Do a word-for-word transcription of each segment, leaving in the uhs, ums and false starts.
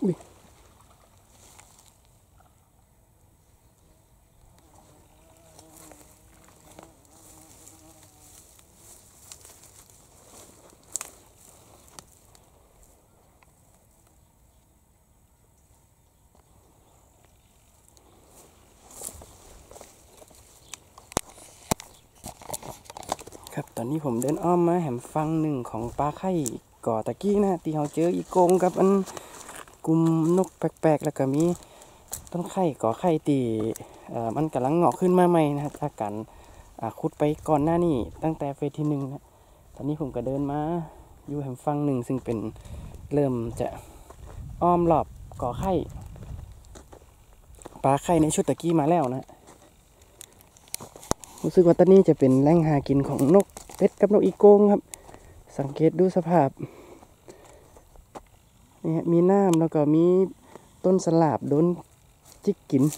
ครับตอนนี้ผมเดินอ้อมมาแหมฟังหนึ่งของปลาไข่ก่อตะกี้นะที่เราเจออีโกงกับอันกลุ่มนกแปลกๆแล้วก็มีต้นไข่ก่อไข่ตีมันกำลังงอกขึ้นมาใหม่นะจากการขุดไปก่อนหน้านี้ตั้งแต่เฟสที่หนึ่งนะตอนนี้ผมก็เดินมาอยู่แหมฟังหนึ่งซึ่งเป็นเริ่มจะอ้อมรอบก่อไข่ปลาไข่ในชุดตะกี้มาแล้วนะรู้สึกว่าตอนนี้จะเป็นแหล่งหากินของนกเป็ดกับนกอีโก้งครับสังเกตดูสภาพนี่มีน้ำแล้วก็มีต้นสลาบโดนจิกกิน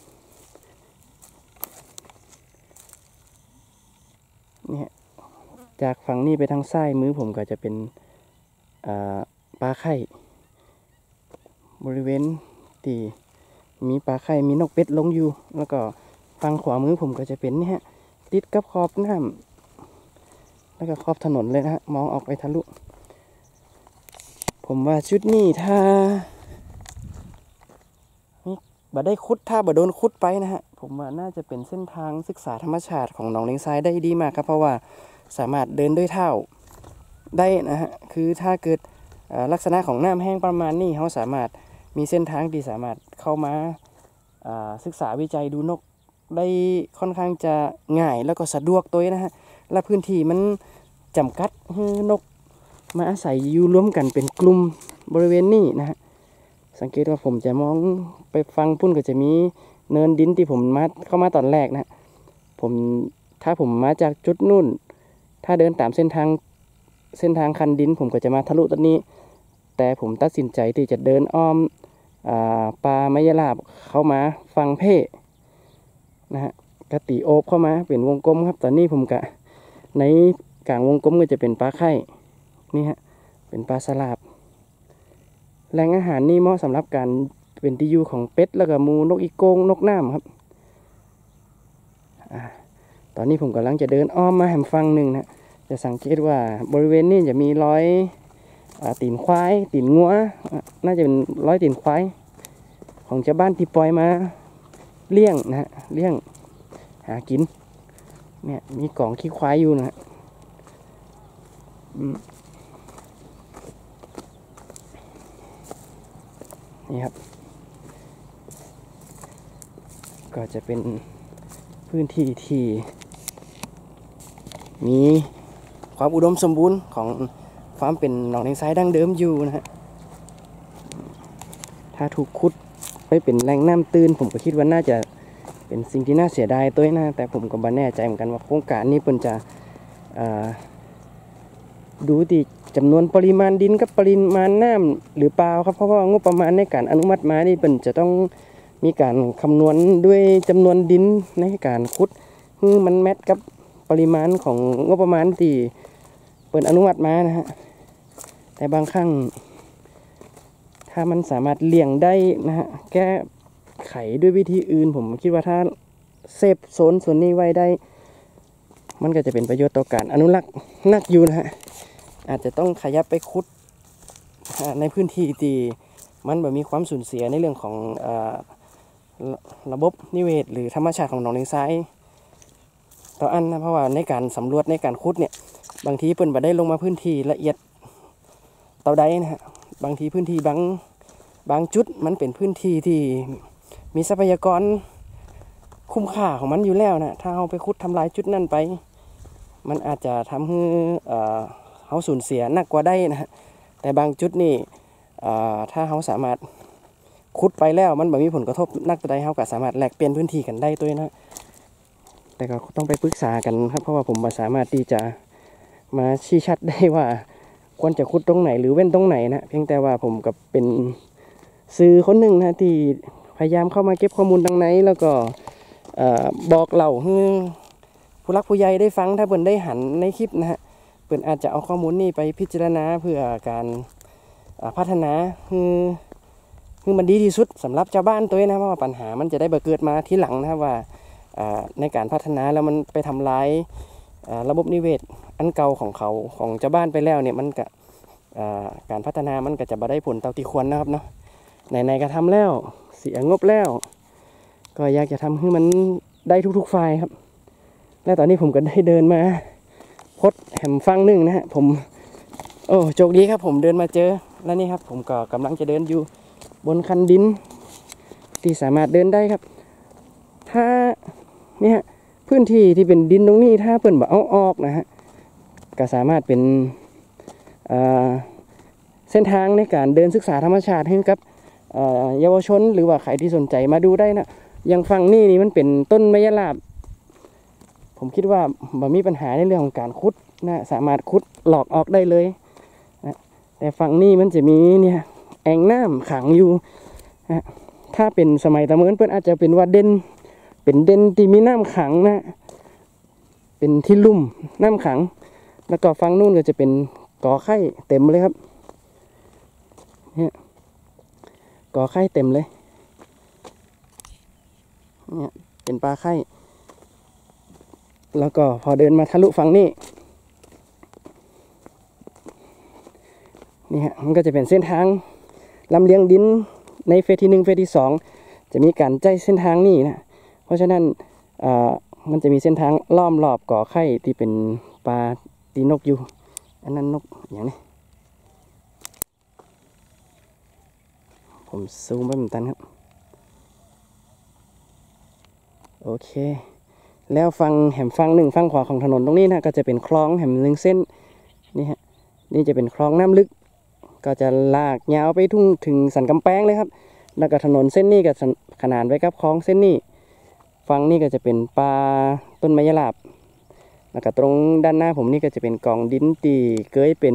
นี่จากฝั่งนี้ไปทางซ้ายมือผมก็จะเป็นปลาไข่บริเวณที่มีปลาไข่มีนกเป็ดลงอยู่แล้วก็ฝั่งขวามือผมก็จะเป็นนี่ฮะติดกับขอบน้ำแล้วก็ขอบถนนเลยนะฮะมองออกไปทะลุผมว่าชุดนี้ถ้าบ่ได้คุดถ้าบ่โดนคุดไปนะฮะผมว่าน่าจะเป็นเส้นทางศึกษาธรรมชาติของหนองเลงทรายได้ดีมากครับเพราะว่าสามารถเดินด้วยเท้าได้นะฮะคือถ้าเกิดลักษณะของน้ำแห้งประมาณนี้เขาสามารถมีเส้นทางที่สามารถเข้ามาศึกษาวิจัยดูนกได้ค่อนข้างจะง่ายแล้วก็สะดวกตัวนะฮะและพื้นที่มันจำกัดให้นกมาอาศัยอยู่ร่วมกันเป็นกลุ่มบริเวณนี้นะฮะสังเกตว่าผมจะมองไปฟังพุ่นก็จะมีเนินดินที่ผมมาเข้ามาตอนแรกนะผมถ้าผมมาจากจุดนู่นถ้าเดินตามเส้นทางเส้นทางคันดินผมก็จะมาทะลุต้นนี้แต่ผมตัดสินใจที่จะเดินอ้อมปลาไมยราบเข้ามาฟังเพ่นะฮะกะตีโอบเข้ามาเป็นวงกลมครับตอนนี้ผมกะในกลางวงกลมก็จะเป็นปลาไข่นี่ฮะเป็นปลาสลาบแหล่งอาหารนี่เหมาะสำหรับการเป็นที่อยู่ของเป็ดแล้วก็มูนกอีโก้งนกน้ำครับอ่าตอนนี้ผมกำลังจะเดินอ้อมมาแหมฟังหนึ่งนะจะสังเกตว่าบริเวณนี้จะมีรอยตีนควายตีนงัวน่าจะเป็นรอยตีนควายของชาวบ้านที่ปล่อยมาเลี้ยงนะฮะเลี้ยงหากินเนี่ยมีกล่องขี้ควายอยู่นะฮะนี่ครับก็จะเป็นพื้นที่ที่มีความอุดมสมบูรณ์ของความเป็นหนองเลงทรายดั้งเดิมอยู่นะฮะถ้าถูกขุดไปเป็นแหล่งน้ำตื้นผมก็คิดว่าน่าจะเป็นสิ่งที่น่าเสียดายตัวนะแต่ผมก็ไม่แน่ใจเหมือนกันว่าโครงการนี้เพิ่นจะดูที่จำนวนปริมาณดินกับปริมาณน้ำหรือเปล่าครับเพราะว่างบประมาณในการอนุมัติมานี่เพิ่นจะต้องมีการคำนวณด้วยจำนวนดินในการขุดให้มันแมทกับปริมาณของงบประมาณที่เพิ่นอนุมัติมานะฮะแต่บางครั้งถ้ามันสามารถเลี่ยงได้นะฮะแก้ไขด้วยวิธีอื่นผมคิดว่าถ้าเซฟโซนส่วนนี้ไว้ได้มันก็จะเป็นประโยชน์ต่อการอนุรักษ์นักอยู่นะฮะอาจจะต้องขยับไปขุดในพื้นที่ที่มันแบบมีความสูญเสียในเรื่องของระบบนิเวศหรือธรรมชาติของหนองเลงทรายต่ออันนะเพราะว่าในการสำรวจในการขุดเนี่ยบางทีเพิ่นบ่ได้ลงมาพื้นที่ละเอียดต่อใดนะฮะบางทีพื้นที่บางบางจุดมันเป็นพื้นที่ที่มีทรัพยากรคุ้มค่าของมันอยู่แล้วนะถ้าเราไปขุดทำลายจุดนั้นไปมันอาจจะทำให้เขาสูญเสียหนักกว่าได้นะฮะแต่บางจุดนี่ถ้าเขาสามารถขุดไปแล้วมันแบบมีผลกระทบนักใดเขาก็สามารถแลกเปลี่ยนพื้นที่กันได้ด้วยนะแต่ก็ต้องไปปรึกษากันครับเพราะว่าผมไม่สามารถที่จะมาชี้ชัดได้ว่าควรจะขุดตรงไหนหรือเว้นตรงไหนนะเพียงแต่ว่าผมกับเป็นสื่อคนหนึ่งนะที่พยายามเข้ามาเก็บข้อมูลดังไหนแล้วก็บอกเล่าให้ผู้รักผู้ใหญ่ได้ฟังถ้าเพิ่นได้หันในคลิปนะฮะเพิ่นอาจจะเอาข้อมูลนี้ไปพิจารณาเพื่อการพัฒนาให้ให้คือมันดีที่สุดสำหรับชาวบ้านตัวเองนะเพราะว่าปัญหามันจะได้เกิดมาที่หลังนะครับว่าในการพัฒนาแล้วมันไปทำลายระบบนิเวศอันเก่าของเขาของชาวบ้านไปแล้วเนี่ยมันก็การพัฒนามันก็จะบ่ได้ผลเท่าที่ควรนะครับเนาะไหนๆก็ทำแล้วเสียงบแล้วก็อยากจะทำให้มันได้ทุกๆฝ่ายครับและตอนนี้ผมก็ได้เดินมาพดแหมฟังหนึ่งนะฮะผมโอ้โชคดีครับผมเดินมาเจอแล้วนี่ครับผมก็กำลังจะเดินอยู่บนคันดินที่สามารถเดินได้ครับถ้าเนี่ยพื้นที่ที่เป็นดินตรงนี้ถ้าเปิ่นบ่เอาออกนะฮะก็สามารถเป็นเส้นทางในการเดินศึกษาธรรมชาติให้กับเยาวชนหรือว่าใครที่สนใจมาดูได้นะอย่างฝั่งนี้นี่มันเป็นต้นไมยราบผมคิดว่าบ่มีปัญหาในเรื่องของการขุดนะสามารถขุดหลอกออกได้เลยนะแต่ฝั่งนี้มันจะมีเนี่ยแอ่งน้ำขังอยู่นะถ้าเป็นสมัยตะเมินเพื่อนอาจจะเป็นว่าเด่นเป็นเด่นที่มีน้ำขังนะเป็นที่ลุ่มน้ำขังแล้วก็ฝั่งนู้นก็จะเป็นกอไข่เต็มเลยครับเนี่ยกอไข่เต็มเลยเนี่ยเป็นปลาไข่แล้วก็พอเดินมาทะลุฝั่งนี้นี่ฮะมันก็จะเป็นเส้นทางลำเลียงดินในเฟสที่หนึ่งเฟสที่สองจะมีการใจเส้นทางนี้นะเพราะฉะนั้นมันจะมีเส้นทางล้อมรอบก่อไข่ที่เป็นปลาตีนกอยู่อันนั้นนกอย่างนี้ผมซูมไปเหมือนกันครับโอเคแล้วฟังแหมฟังหนึ่งฟังขวาของถนนตรงนี้นะก็จะเป็นคลองแหมหนึ่งเส้นนี่ฮะนี่จะเป็นคลองน้ำลึกก็จะลากยาวไปทุ่งถึงสันกำแพงเลยครับแล้วก็ถนนเส้นนี้ก็ขนานไว้กับคลองเส้นนี้ฟังนี่ก็จะเป็นปลาต้นไม้ยลาบแล้วก็ตรงด้านหน้าผมนี่ก็จะเป็นกองดินตีเกยเป็น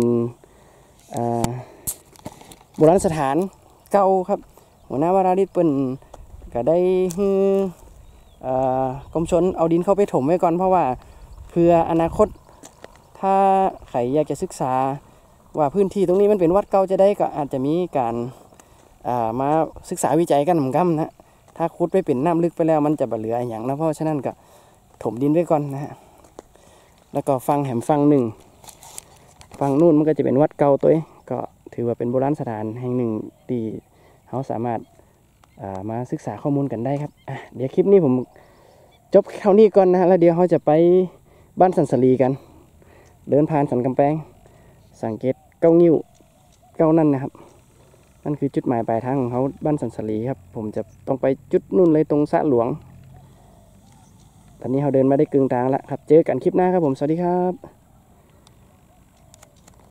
โบราณสถานเก่าครับหัวหน้าวราดิษฐ์เปิ้นก็ได้ฮือกรมชนเอาดินเข้าไปถมไว้ก่อนเพราะว่าเพื่ออนาคตถ้าใครอยากจะศึกษาว่าพื้นที่ตรงนี้มันเป็นวัดเก่าจะได้ก็อาจจะมีการมาศึกษาวิจัยกันเหมือนกันนะถ้าขุดไปเป็นน้ำลึกไปแล้วมันจะบ่เหลืออย่างนะเพราะฉะนั้นก็ถมดินไว้ก่อนนะฮะแล้วก็ฟังแหมฟังหนึ่งฟังนู่นมันก็จะเป็นวัดเก่าตัวเองก็ถือว่าเป็นโบราณสถานแห่งหนึ่งที่เขาสามารถมาศึกษาข้อมูลกันได้ครับเดี๋ยวคลิปนี้ผมจบเท่านี้ก่อนนะฮะแล้วเดี๋ยวเขาจะไปบ้านสันสลีกันเดินผ่านสันกำแพงสังเกตเก้างิ้วเก้านั่นนะครับนั่นคือจุดหมายปลายทางของเขาบ้านสันสลีครับผมจะต้องไปจุดนู่นเลยตรงสระหลวงตอนนี้เขาเดินมาได้กึ่งทางแล้วครับเจอกันคลิปหน้าครับผมสวัสดีครับ